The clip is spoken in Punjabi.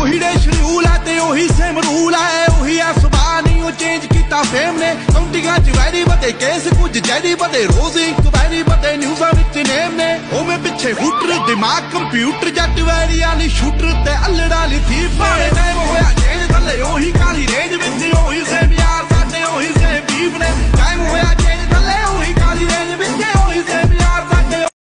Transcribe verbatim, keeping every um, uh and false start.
ਉਹੀ ਰੇਸ਼ ਰੂਲ ਹੈ ਤੇ ਉਹੀ ਸੇਮ ਰੂਲ ਹੈ ਉਹੀ ਆ ਸੁਭਾਅ ਨਹੀਂ ਉਹ ਚੇਂਜ ਕੀਤਾ ਫੇਮ ਨੇ ਕੌਂਟੀਆਂ ਚ ਵੈਰੀ ਵਧੇ ਕੇਸ ਕੁਝ ਜੈਰੀ ਵਧੇ ਰੋਜ਼ ਇਨਕੁਆਇਰੀ ਵਧੇ ਨਿਊਜ਼ਾਂ ਵਿੱਚ ਨੇਮ ਨੇ ਉਵੇਂ ਪਿੱਛੇ ਹੂਟਰ ਦਿਮਾਗ ਕੰਪਿਊਟਰ ਜੱਟ ਵੈਰੀ ਵਾਲੀ ਸ਼ੂਟਰ ਤੇ ਅਲੜਾ ਲਈ ਥੀਫ ਨੇ ਟਾਈਮ ਹੋਇਆ ਚੇਂਜ ਥੱਲੇ ਉਹੀ ਕਾਲੀ ਰੇਂਜ ਵਿੱਚ ਉਹੀ